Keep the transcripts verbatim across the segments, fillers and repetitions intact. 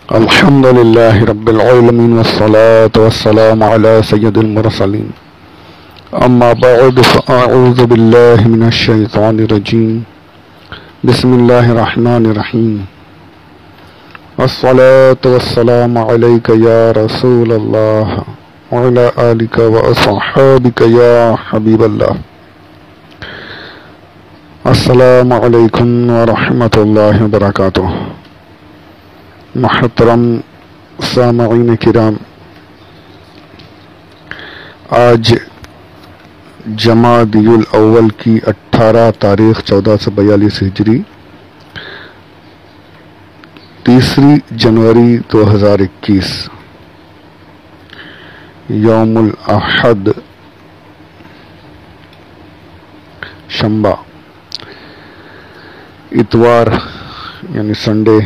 الحمد لله رب العالمين والصلاة والسلام على سيد المرسلين أما بعد فأعوذ بالله من الشيطان الرجيم بسم الله الرحمن الرحيم الصلاة والسلام عليك يا رسول الله وعلى آلك وأصحابك يا حبيب الله. السلام علیکم ورحمۃ اللہ وبرکاتہ. محترم سامعین کرام، آج جمادی الاول کی اٹھارہ تاریخ چودہ سو بیالیس ہجری، تیسری جنوری دو ہزار اکیس، یوم الاحد شنبہ، اتوار یعنی سنڈے.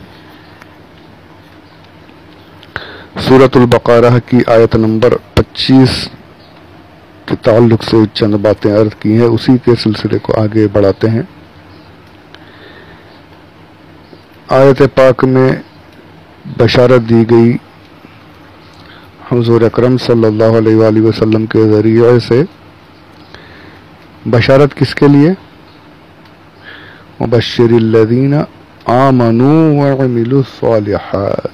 سورۃ البقرہ کی آیت نمبر پچیس کے تعلق سے چند باتیں عرض کی ہیں، اسی کے سلسلے کو آگے بڑھاتے ہیں. آیت پاک میں بشارت دی گئی حضور اکرم صلی اللہ علیہ وآلہ وسلم کے ذریعے سے. بشارت کس کے لیے؟ مبشر الذین آمنوا وعملوا الصالحات،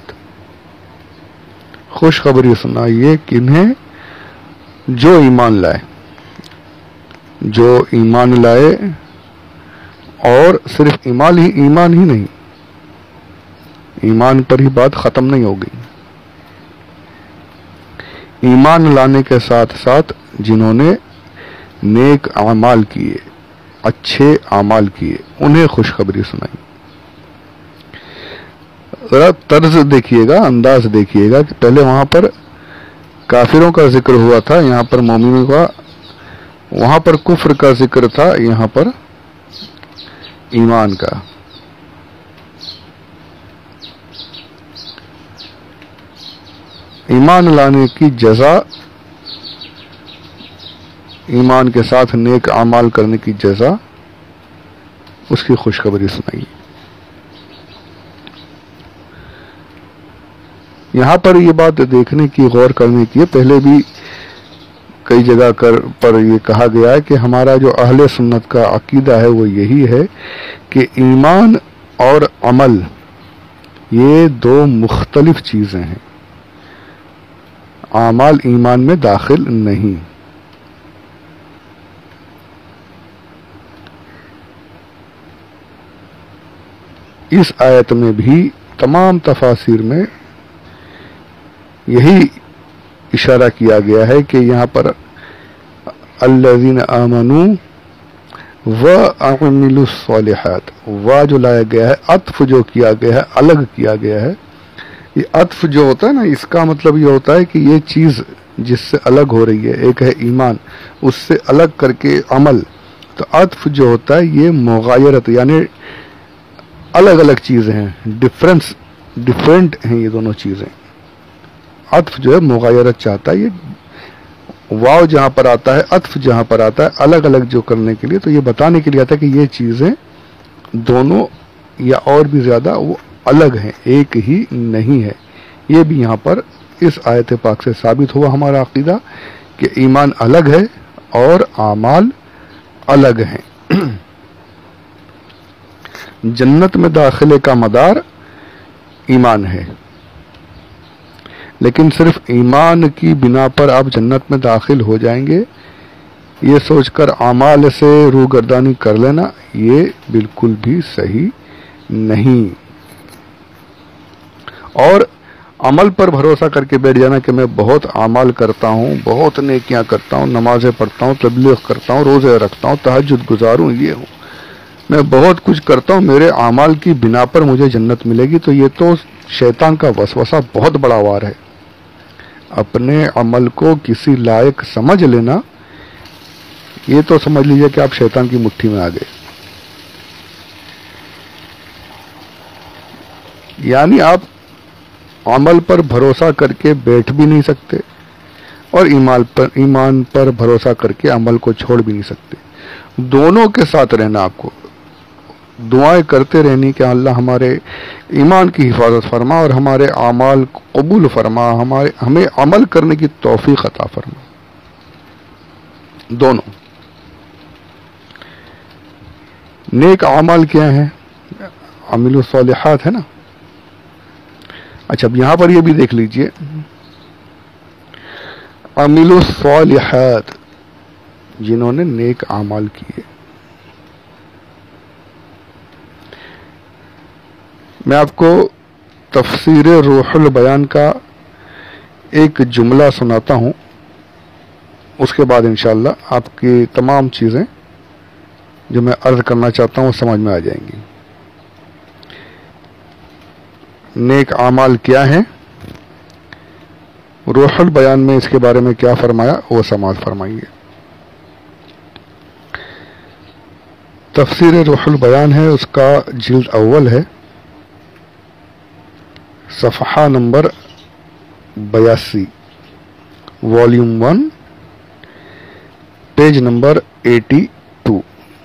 خوشخبری سنائیے کنہیں؟ جو ایمان لائے، جو ایمان لائے، اور صرف ایمان ہی ایمان ہی نہیں، ایمان پر ہی بات ختم نہیں ہو گئی. ایمان لانے کے ساتھ ساتھ جنہوں نے نیک اعمال کیے، اچھے اعمال کیے، انہیں خوشخبری سنائی. ذرا طرز دیکھیے گا، انداز دیکھیے گا کہ پہلے وہاں پر کافروں کا ذکر ہوا تھا، یہاں پر مومنوں کا، وہاں پر کفر کا ذکر تھا، یہاں پر ایمان کا. ایمان لانے کی جزا، ایمان کے ساتھ نیک اعمال کرنے کی جزا، اس کی خوشخبری سنائی. یہاں پر یہ بات دیکھنے کی، غور کرنے کی، پہلے بھی کئی جگہ پر یہ کہا گیا ہے کہ ہمارا جو اہل سنت کا عقیدہ ہے وہ یہی ہے کہ ایمان اور عمل یہ دو مختلف چیزیں ہیں. اعمال ایمان میں داخل نہیں. اس آیت میں بھی تمام تفاسیر میں یہی اشارہ کیا گیا ہے کہ یہاں پر الذین آمنوا وعملوا الصالحات، وا جو لایا گیا ہے، عطف جو کیا گیا ہے، الگ کیا گیا ہے. یہ عطف جو ہوتا ہے نا، اس کا مطلب یہ ہوتا ہے کہ یہ چیز جس سے الگ ہو رہی ہے، ایک ہے ایمان، اس سے الگ کر کے عمل. تو عطف جو ہوتا ہے یہ مغایرت، یعنی الگ الگ چیزیں ہیں، ڈفرنس ڈفرینٹ ہیں یہ دونوں چیزیں. عطف جو ہے مغایرت چاہتا ہے. یہ واو جہاں پر آتا ہے، عطف جہاں پر آتا ہے الگ الگ جو کرنے کے لیے، تو یہ بتانے کے لیے آتا ہے کہ یہ چیزیں دونوں یا اور بھی زیادہ وہ الگ ہیں، ایک ہی نہیں ہے. یہ بھی یہاں پر اس آیت پاک سے ثابت ہوا ہمارا عقیدہ کہ ایمان الگ ہے اور اعمال الگ ہیں. جنت میں داخلے کا مدار ایمان ہے، لیکن صرف ایمان کی بنا پر آپ جنت میں داخل ہو جائیں گے یہ سوچ کر اعمال سے روگردانی کر لینا، یہ بالکل بھی صحیح نہیں. اور عمل پر بھروسہ کر کے بیٹھ جانا کہ میں بہت اعمال کرتا ہوں، بہت نیکیاں کرتا ہوں، نمازیں پڑھتا ہوں، تبلیغ کرتا ہوں، روزے رکھتا ہوں، تہجد گزاروں، یہ ہوں، میں بہت کچھ کرتا ہوں، میرے اعمال کی بنا پر مجھے جنت ملے گی، تو یہ تو شیطان کا وسوسہ بہت بڑا وار ہے. اپنے عمل کو کسی لائق سمجھ لینا، یہ تو سمجھ لیجئے کہ آپ شیطان کی مٹھی میں آ گئے. یعنی آپ عمل پر بھروسہ کر کے بیٹھ بھی نہیں سکتے اور ایمان پر ایمان پر بھروسہ کر کے عمل کو چھوڑ بھی نہیں سکتے. دونوں کے ساتھ رہنا آپ کو. دعائیں کرتے رہنی کہ اللہ ہمارے ایمان کی حفاظت فرما اور ہمارے اعمال کو قبول فرما، ہمارے ہمیں عمل کرنے کی توفیق عطا فرما. دونوں نیک اعمال کیا ہیں؟ عامل الصالحات ہے نا. اچھا اب یہاں پر یہ بھی دیکھ لیجئے، عامل الصالحات جنہوں نے نیک اعمال کیے. میں آپ کو تفسیر روح البیان کا ایک جملہ سناتا ہوں، اس کے بعد انشاءاللہ آپ کی تمام چیزیں جو میں عرض کرنا چاہتا ہوں سمجھ میں آ جائیں گی. نیک اعمال کیا ہیں، روح البیان میں اس کے بارے میں کیا فرمایا وہ سماعت فرمائیے. تفسیر روح البیان ہے، اس کا جلد اول ہے، صفحہ نمبر بیاسی، volume one, page number eighty two.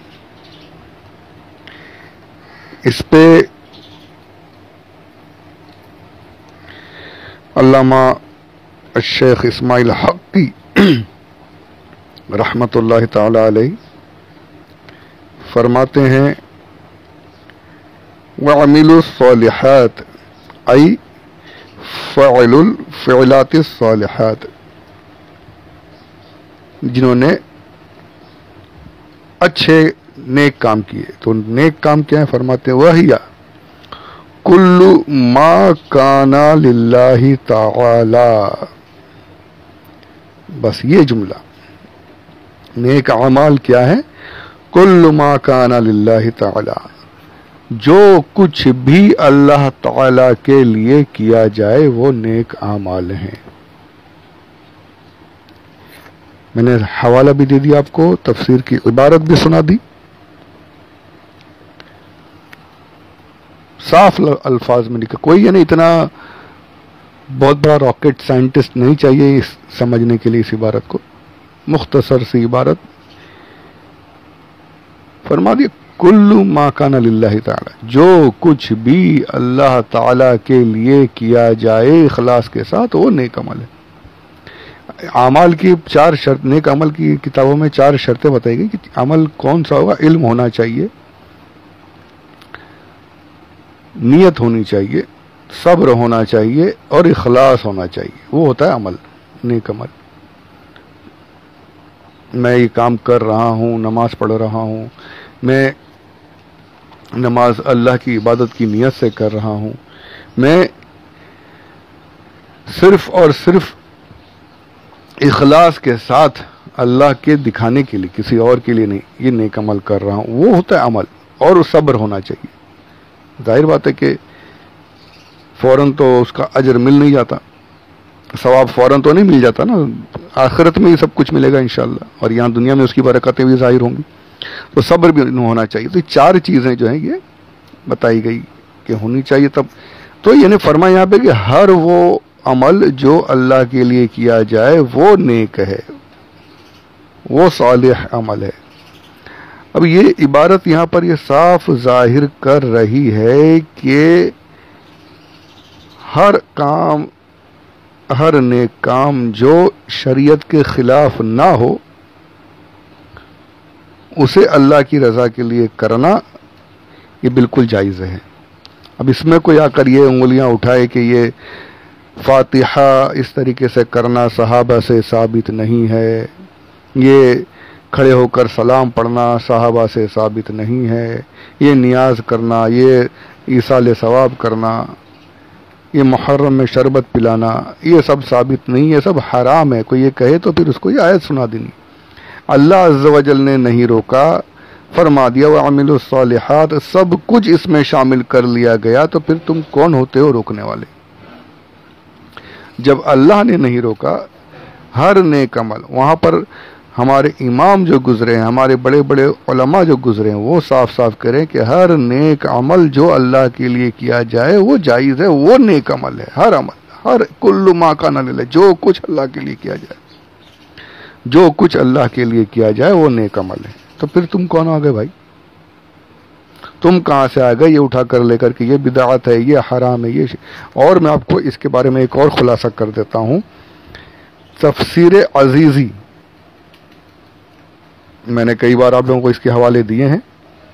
اس پہ علامہ الشیخ اسماعیل حقی رحمۃ اللہ تعالی علیہ فرماتے ہیں وَعَمِلُوا الصَّالِحَاتِ ای فعل الفعلات الصالحات، جنہوں نے اچھے نیک کام کیے. تو نیک کام کیا ہے؟ فرماتے ہیں وَهِيَ كُلُّ مَا كَانَ لِلَّهِ تَعَالَى. بس یہ جملہ، نیک اعمال کیا ہے؟ کل ما کان للہ تعالی، جو کچھ بھی اللہ تعالی کے لیے کیا جائے وہ نیک اعمال ہیں. میں نے حوالہ بھی دے دیا آپ کو، تفسیر کی عبارت بھی سنا دی. صاف الفاظ میں لکھا، کوئی یعنی اتنا بہت بڑا راکٹ سائنٹسٹ نہیں چاہیے اس سمجھنے کے لیے اس عبارت کو. مختصر سی عبارت فرما دی، کل ما کان للہ تعالی، جو کچھ بھی اللہ تعالی کے لیے کیا جائے اخلاص کے ساتھ وہ نیک عمل ہے. اعمال کی چار شرط، نیک عمل کی کتابوں میں چار شرطیں بتائی گئی کہ عمل کون سا ہوگا. علم ہونا چاہیے، نیت ہونی چاہیے، صبر ہونا چاہیے اور اخلاص ہونا چاہیے. وہ ہوتا ہے عمل، نیک عمل. میں یہ کام کر رہا ہوں، نماز پڑھ رہا ہوں، میں نماز اللہ کی عبادت کی نیت سے کر رہا ہوں، میں صرف اور صرف اخلاص کے ساتھ اللہ کے دکھانے کے لیے، کسی اور کے لیے نہیں، یہ نیک عمل کر رہا ہوں، وہ ہوتا ہے عمل. اور صبر ہونا چاہیے. ظاہر بات ہے کہ فوراً تو اس کا اجر مل نہیں جاتا، ثواب فوراً تو نہیں مل جاتا نا، آخرت میں یہ سب کچھ ملے گا انشاءاللہ، اور یہاں دنیا میں اس کی برکتیں بھی ظاہر ہوں گی. تو صبر بھی ہونا چاہیے. تو یہ چار چیزیں جو ہیں یہ بتائی گئی کہ ہونی چاہیے. تب تو یعنی فرمایا یہاں پہ کہ ہر وہ عمل جو اللہ کے لیے کیا جائے وہ نیک ہے، وہ صالح عمل ہے. اب یہ عبارت یہاں پر یہ صاف ظاہر کر رہی ہے کہ ہر کام، ہر نیک کام جو شریعت کے خلاف نہ ہو اسے اللہ کی رضا کے لیے کرنا یہ بالکل جائز ہے. اب اس میں کوئی آ کر یہ انگلیاں اٹھائے کہ یہ فاتحہ اس طریقے سے کرنا صحابہ سے ثابت نہیں ہے، یہ کھڑے ہو کر سلام پڑھنا صحابہ سے ثابت نہیں ہے، یہ نیاز کرنا، یہ ایصال ثواب کرنا، یہ محرم میں شربت پلانا، یہ سب ثابت نہیں ہے، سب حرام ہے. کوئی یہ کہے تو پھر اس کو یہ آیت سنا دینی. اللہ عز و جل نے نہیں روکا، فرما دیا وَعَمِلُوا الصَّالِحَاتِ، سب کچھ اس میں شامل کر لیا گیا. تو پھر تم کون ہوتے ہو روکنے والے؟ جب اللہ نے نہیں روکا ہر نیک عمل، وہاں پر ہمارے امام جو گزرے ہیں، ہمارے بڑے بڑے علماء جو گزرے ہیں، وہ صاف صاف کریں کہ ہر نیک عمل جو اللہ کے لیے کیا جائے وہ جائز ہے، وہ نیک عمل ہے. ہر عمل، ہر کل ما کان للہ، جو کچھ اللہ کے لیے کیا جائے، جو کچھ اللہ کے لیے کیا جائے وہ نیک عمل ہے. تو پھر تم کون آ گئے بھائی؟ تم کہاں سے آ گئے یہ اٹھا کر لے کر کے یہ بدعت ہے، یہ حرام ہے، یہ ش... اور میں آپ کو اس کے بارے میں ایک اور خلاصہ کر دیتا ہوں. تفسیر عزیزی میں نے کئی بار آپ لوگوں کو اس کے حوالے دیے ہیں.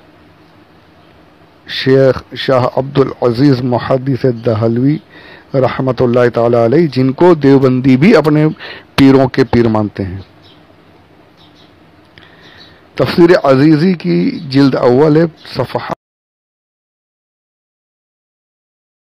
شیخ شاہ عبد العزیز محدث دہلوی رحمۃ اللہ تعالی علیہ، جن کو دیوبندی بھی اپنے پیروں کے پیر مانتے ہیں. تفسیر عزیزی کی جلد اول ہے، صفحہ